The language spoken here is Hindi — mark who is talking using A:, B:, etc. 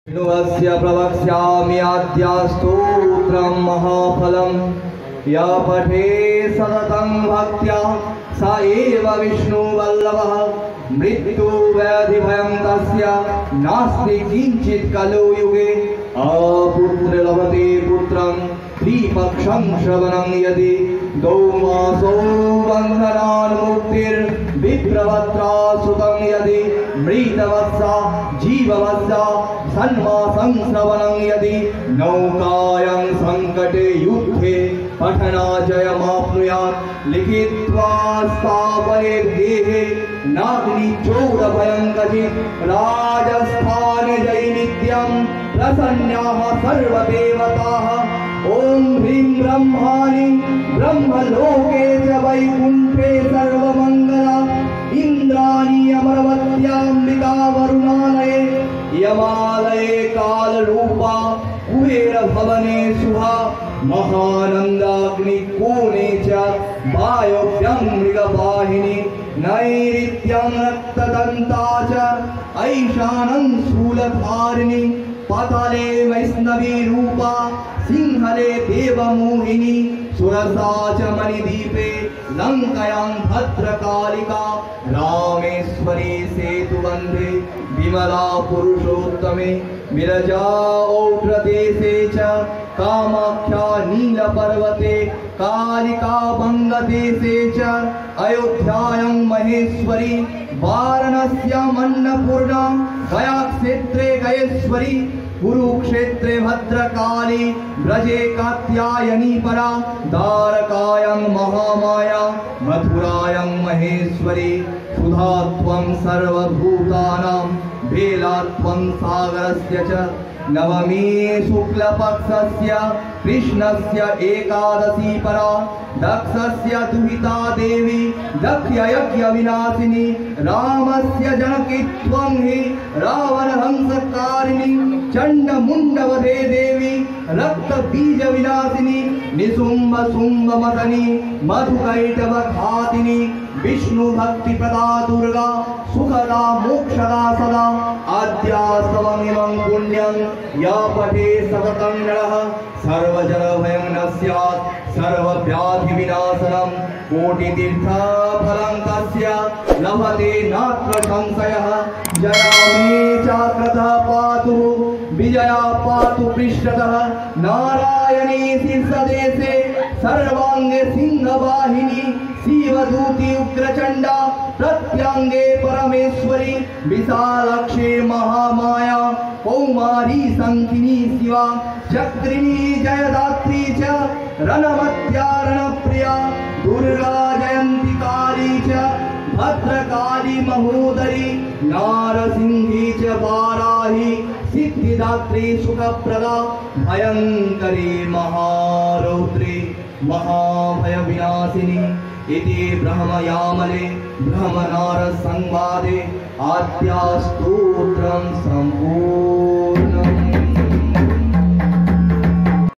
A: विष्णुवस्य प्रवक्ष्यामि अद्य स्तोत्रं महाफलं या पठे सततं भक्त्या स एव विष्णुवल्लभः मृत्युव्याधिभयं तस्य नास्ति किञ्चित् कलो युगे अपुत्र लभते पुत्रं त्रिपक्षं श्रवणं यदि दौमासो बन्धनान्मुक्तिर्विप्रवत्रा सुतं यदि मृतवत्सा जीववत्सा सन्मासं श्रवणं यदि नौकायां संकटे युद्धे पठनाजयमाप्नुयात् लिखित्वा स्थापयेत् देहे नाग्निचोरभयं क्वचित् राजस्थाने जय नित्यं प्रसन्नाः सर्वदेवताः ॐ ह्रीं ब्रह्माणि ब्रह्मलोके च वैकुण्ठे सर्वमङ्गला इन्द्राणि अमरवत्याम्बिका वरुणालये यमालये कालरूपा कुबेरभवने शुभा महानन्दाग्निकोणे च वायव्यं मृगवाहिनी नैऋत्यं रक्तदन्ता च ऐशानं शूलधारिणी पाताले वैष्णवी रूपा सिंहले देवमोहिनी सुरसा च मणिदीपे लंकायां भद्रकालिका रामेश्वरी सेतुबन्धे विमला पुरुषोत्तमे विरजा औषधेशे च कामाख्या नीलपर्वते कालिका बंगदेशे च अयोध्यायां महेश्वरी वाराणस्याम् अन्नपूर्णा गया क्षेत्रे गयेश्वरी कुरुक्षेत्रे भद्रकाली ब्रजे कात्यायनी परा द्वारकायां महामाया मथुरायां महेश्वरी सुधात्वं सर्वभूतानां बेलात्वं सागरस्य च नवमी शुक्लपक्षस्य कृष्णस्य एकादशी परा दक्षस्य दुहिता देवी दक्षयज्ञ विनाशिनी रामस्य जनकित्वं हि रावणहंसकारिणी चण्डमुण्डवधे देवी रक्तबीज विनाशिनी निशुम्भ शुम्भ मदनी मधुकैटभ घातिनी विष्णु भक्ति प्रदा दुर्गा सुखदा मोक्षदा सदा आद्यास्तवमिमं पुण्यं या पठे सततं नरः सर्वजनभयं न स्यात् सर्वव्याधि विनाशनं कोटितीर्थफलं तस्य लभते नात्र संशयः जया मे चाक्रतः पातु विजया पातु पृष्ठतः नारायणी शीर्षदेशे सर्वांगे सिंहवाहिनी शिवदूती उग्रचंडा प्रत्यांगे परमेश्वरी विशालाक्षी महामाया कौमारी संकिनी शिवा चक्रिणी जयदात्री च रणमत्या रणप्रिया दुर्गा जयंती काली च भद्रकाली महोदरी नारसिंही च वाराही सिद्धिदात्री सुखप्रदा भयंकरी महारौद्री महाभय विनाशिनी इति ब्रह्मयामले ब्रह्मनारद संवादे आद्या स्तोत्रं संपूर्णम्।